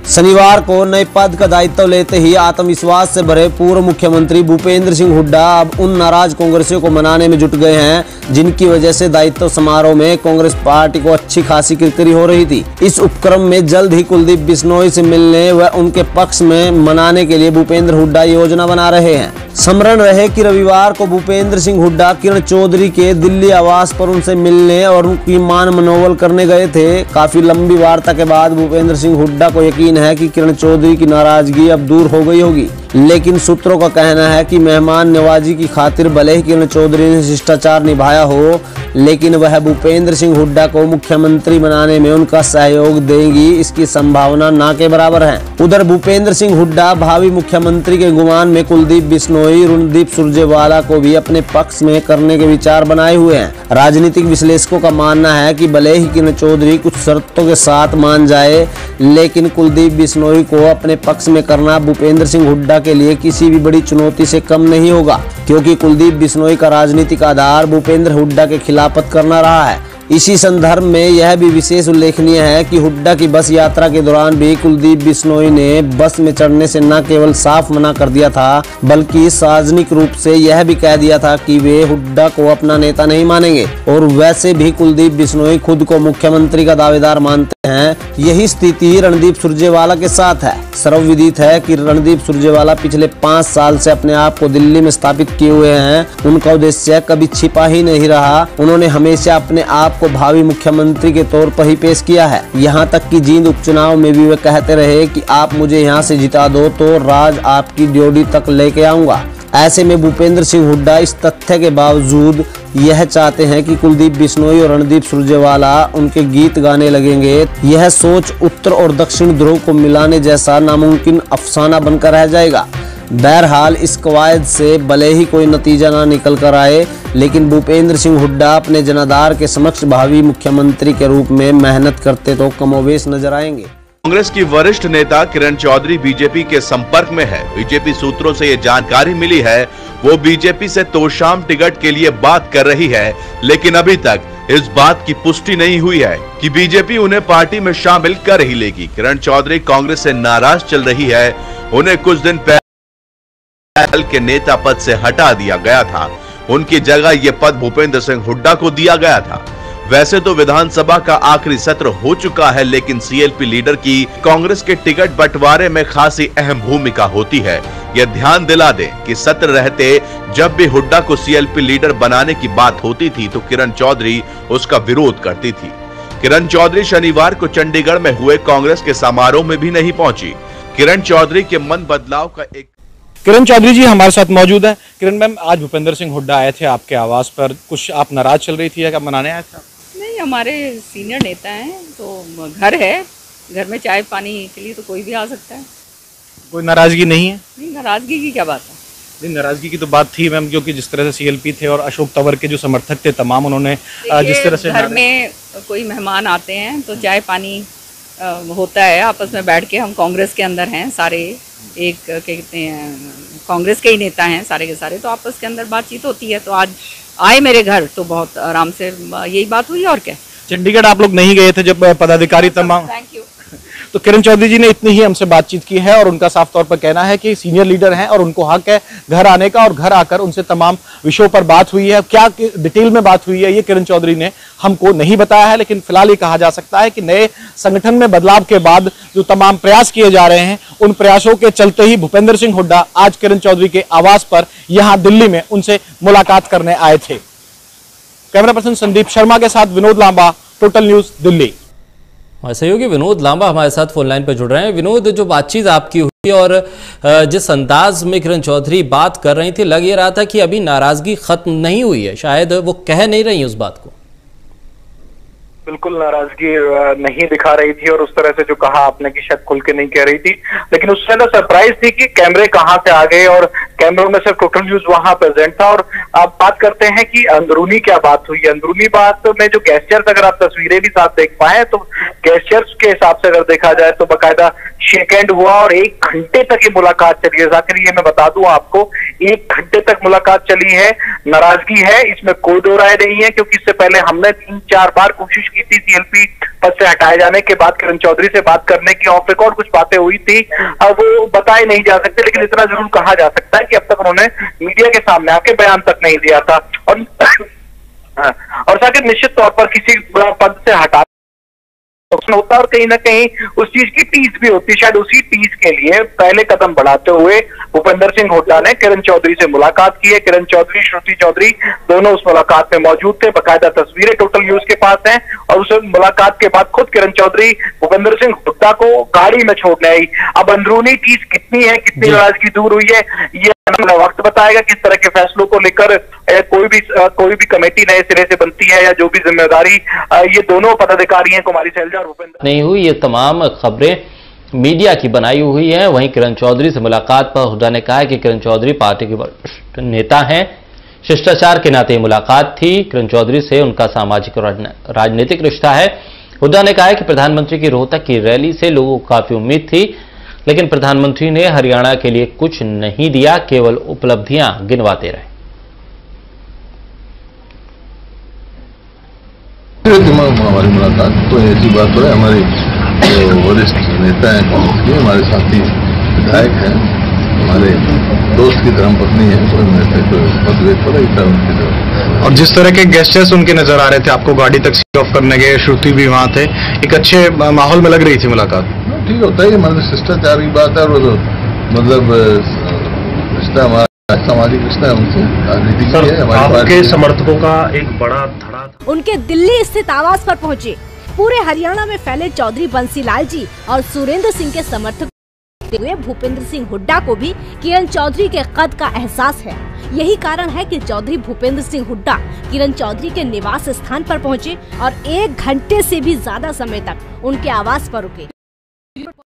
शनिवार को नए पद का दायित्व लेते ही आत्मविश्वास से भरे पूर्व मुख्यमंत्री भूपेंद्र सिंह हुड्डा अब उन नाराज कांग्रेसियों को मनाने में जुट गए हैं जिनकी वजह से दायित्व समारोह में कांग्रेस पार्टी को अच्छी खासी किरकिरी हो रही थी। इस उपक्रम में जल्द ही कुलदीप बिश्नोई से मिलने व उनके पक्ष में मनाने के लिए भूपेंद्र हुड्डा योजना बना रहे हैं। स्मरण रहे कि रविवार को भूपेंद्र सिंह हुड्डा किरण चौधरी के दिल्ली आवास पर उनसे मिलने और उनकी मान मनोबल करने गए थे। काफी लंबी वार्ता के बाद भूपेंद्र सिंह हुड्डा को यकीन है कि किरण चौधरी की नाराजगी अब दूर हो गई होगी, लेकिन सूत्रों का कहना है कि मेहमान नवाजी की खातिर भले ही किरण चौधरी ने शिष्टाचार निभाया हो, लेकिन वह भूपेंद्र सिंह हुड्डा को मुख्यमंत्री बनाने में उनका सहयोग देंगी, इसकी संभावना ना के बराबर है। उधर भूपेंद्र सिंह हुड्डा भावी मुख्यमंत्री के गुमान में कुलदीप बिश्नोई, रणदीप सुरजेवाला को भी अपने पक्ष में करने के विचार बनाए हुए हैं। राजनीतिक विश्लेषकों का मानना है कि भले ही किरण चौधरी कुछ शर्तों के साथ मान जाए, लेकिन कुलदीप बिश्नोई को अपने पक्ष में करना भूपेंद्र सिंह हुड्डा के लिए किसी भी बड़ी चुनौती से कम नहीं होगा, क्योंकि कुलदीप बिश्नोई का राजनीतिक आधार भूपेंद्र हुड्डा के खिलाफत करना रहा है। इसी संदर्भ में यह भी विशेष उल्लेखनीय है कि हुड्डा की बस यात्रा के दौरान भी कुलदीप बिश्नोई ने बस में चढ़ने से न केवल साफ मना कर दिया था, बल्कि सार्वजनिक रूप से यह भी कह दिया था कि वे हुड्डा को अपना नेता नहीं मानेंगे। और वैसे भी कुलदीप बिश्नोई खुद को मुख्यमंत्री का दावेदार मानते हैं। यही स्थिति रणदीप सुरजेवाला के साथ है। सर्वविदित है कि रणदीप सुरजेवाला पिछले 5 साल से अपने आप को दिल्ली में स्थापित किए हुए हैं। उनका उद्देश्य कभी छिपा ही नहीं रहा। उन्होंने हमेशा अपने आप को भावी मुख्यमंत्री के तौर पर ही पेश किया है। यहाँ तक कि जींद उपचुनाव में भी वे कहते रहे कि आप मुझे यहाँ से जिता दो तो राज आपकी ड्योढ़ी तक लेके आऊंगा। ऐसे में भूपेंद्र सिंह हुड्डा इस तथ्य के बावजूद यह चाहते हैं कि कुलदीप बिश्नोई और रणदीप सुरजेवाला उनके गीत गाने लगेंगे। यह सोच उत्तर और दक्षिण ध्रुव को मिलाने जैसा नामुमकिन अफसाना बनकर रह जाएगा। बहरहाल इस कवायद से भले ही कोई नतीजा ना निकल कर आए, लेकिन भूपेंद्र सिंह हुड्डा अपने जनाधार के समक्ष भावी मुख्यमंत्री के रूप में मेहनत करते तो कमोबेश नजर आएंगे। कांग्रेस की वरिष्ठ नेता किरण चौधरी बीजेपी के संपर्क में है। बीजेपी सूत्रों से ये जानकारी मिली है वो बीजेपी से तोशाम टिकट के लिए बात कर रही है, लेकिन अभी तक इस बात की पुष्टि नहीं हुई है कि बीजेपी उन्हें पार्टी में शामिल कर ही लेगी। किरण चौधरी कांग्रेस से नाराज चल रही है। उन्हें कुछ दिन पहले के नेता पद से हटा दिया गया था। उनकी जगह ये पद भूपेंद्र सिंह हुड्डा को दिया गया था। वैसे तो विधानसभा का आखिरी सत्र हो चुका है, लेकिन सीएलपी लीडर की कांग्रेस के टिकट बंटवारे में खासी अहम भूमिका होती है। यह ध्यान दिला दें कि सत्र रहते जब भी हुड्डा को सीएलपी लीडर बनाने की बात होती थी तो किरण चौधरी उसका विरोध करती थी। किरण चौधरी शनिवार को चंडीगढ़ में हुए कांग्रेस के समारोह में भी नहीं पहुंची। किरण चौधरी के मन बदलाव का एक किरण चौधरी जी हमारे साथ मौजूद हैं। किरण मैम, आज भूपेंद्र सिंह हुड्डा आए थे आपके आवास पर, कुछ आप नाराज चल रही थी या क्या मनाने आए थे? नहीं, हमारे सीनियर नेता हैं तो घर है, घर में चाय पानी के लिए तो कोई भी आ सकता है। कोई नाराजगी नहीं है? नहीं, नाराजगी की क्या बात है? नहीं, नाराजगी की तो बात थी मैम, क्योंकि जिस तरह से सीएलपी थे और अशोक तंवर के जो समर्थक थे तमाम, उन्होंने जिस तरह से घर में कोई मेहमान आते हैं तो चाय पानी होता है, आपस में बैठ के। हम कांग्रेस के अंदर हैं सारे, एक कहते हैं कांग्रेस के ही नेता हैं सारे के सारे, तो आपस के अंदर बातचीत होती है। तो आज आए मेरे घर तो बहुत आराम से यही बात हुई। और क्या, चंडीगढ़ आप लोग नहीं गए थे जब पदाधिकारी तमाम? Thank you. तो किरण चौधरी जी ने इतनी ही हमसे बातचीत की है और उनका साफ तौर पर कहना है कि सीनियर लीडर हैं और उनको हक है घर आने का, और घर आकर उनसे तमाम विषयों पर बात हुई है। क्या डिटेल में बात हुई है ये किरण चौधरी ने हमको नहीं बताया है, लेकिन फिलहाल ये कहा जा सकता है कि नए संगठन में बदलाव के बाद जो तमाम प्रयास किए जा रहे हैं, उन प्रयासों के चलते ही भूपेंद्र सिंह हुड्डा आज किरण चौधरी के आवास पर यहाँ दिल्ली में उनसे मुलाकात करने आए थे। कैमरा पर्सन संदीप शर्मा के साथ विनोद लांबा, टोटल न्यूज, दिल्ली। हमारे सहयोगी विनोद लांबा हमारे साथ फोन लाइन पर जुड़ रहे हैं। विनोद, जो बातचीत आपकी हुई और जिस अंदाज में किरण चौधरी बात कर रही थी, लग ये रहा था कि अभी नाराजगी खत्म नहीं हुई है, शायद वो कह नहीं रही उस बात को। बिल्कुल नाराजगी नहीं दिखा रही थी, और उस तरह से जो कहा आपने कि शायद खुल के नहीं कह रही थी, लेकिन उससे ना सरप्राइज थी कि कैमरे कहां से आ गए, और कैमरों में सिर्फ टोटल न्यूज वहां प्रेजेंट था। और आप बात करते हैं कि अंदरूनी क्या बात हुई। अंदरूनी बात में जो गेस्चर्स, अगर आप तस्वीरें भी साथ देख पाए तो गेस्चर्स के हिसाब से अगर देखा जाए तो बाकायदा शेक हैंड हुआ और 1 घंटे तक ये मुलाकात चली है। जाकिर, ये मैं बता दूं आपको, 1 घंटे तक मुलाकात चली है। नाराजगी है, इसमें कोई दो राय नहीं है, क्योंकि इससे पहले हमने 3-4 बार कोशिश की थी सीएलपी पद से हटाए जाने के बाद किरण चौधरी से बात करने की। ऑफ रिकॉर्ड कुछ बातें हुई थी, अब वो बताए नहीं जा सकते, लेकिन इतना जरूर कहा जा सकता है कि अब तक उन्होंने मीडिया के सामने आके बयान तक नहीं दिया था। और साकिब, निश्चित तौर पर किसी पद से हटा होता और कहीं ना कहीं उस चीज की टीज भी होती है। शायद उसी टीज के लिए पहले कदम बढ़ाते हुए भूपेंद्र सिंह हुड्डा ने किरण चौधरी से मुलाकात की है। किरण चौधरी, श्रुति चौधरी दोनों उस मुलाकात में मौजूद थे। बाकायदा तस्वीरें टोटल न्यूज के पास हैं। और उस मुलाकात के बाद खुद किरण चौधरी भूपेंद्र सिंह हुड्डा को गाड़ी में छोड़ने आई। अब अंदरूनी टीज कितनी है, कितनी नाराजगी दूर हुई है, ये वक्त बताएगा। किस तरह के फैसलों को लेकर कोई भी कमेटी नए सिरे से बनती है या जो भी जिम्मेदारी ये दोनों पदाधिकारी हैं, कुमारी शैलजा और भूपेंद्र नहीं हुई। ये तमाम खबरें मीडिया की बनाई हुई हैं। वहीं किरण चौधरी से मुलाकात पर हुड्डा ने कहा है कि किरण चौधरी पार्टी के वरिष्ठ नेता हैं, शिष्टाचार के नाते मुलाकात थी। किरण चौधरी से उनका सामाजिक और राजनीतिक रिश्ता है। हुड्डा ने कहा है कि प्रधानमंत्री की रोहतक की रैली से लोगों को काफी उम्मीद थी, लेकिन प्रधानमंत्री ने हरियाणा के लिए कुछ नहीं दिया, केवल उपलब्धियां गिनवाते रहे। हमारी मुलाकात तो ऐसी बात है, हमारे जो वरिष्ठ नेता हैं कांग्रेस के, हमारे साथी विधायक हैं, हमारे दोस्त की धर्मपत्नी है, और जिस तरह के गेस्टर्स उनके नजर आ रहे थे, आपको गाड़ी तक सीट ऑफ करने गए, श्रुति भी वहां थे, एक अच्छे माहौल में लग रही थी मुलाकात। ठीक होता है, मतलब शिष्टाचार की बात है, और मतलब रिश्ता हमारा सामाजिक रिश्ता है उनसे, राजनीतिक है। हमारे आपके समर्थकों का एक बड़ा धड़ा था। उनके दिल्ली स्थित आवास पर पहुंचे पूरे हरियाणा में फैले चौधरी बंसीलाल जी और सुरेंद्र सिंह के समर्थक हुए भूपेंद्र सिंह हुड्डा को भी किरण चौधरी के कद का एहसास है। यही कारण है कि चौधरी भूपेंद्र सिंह हुड्डा किरण चौधरी के निवास स्थान पर पहुंचे और 1 घंटे से भी ज्यादा समय तक उनके आवास पर रुके।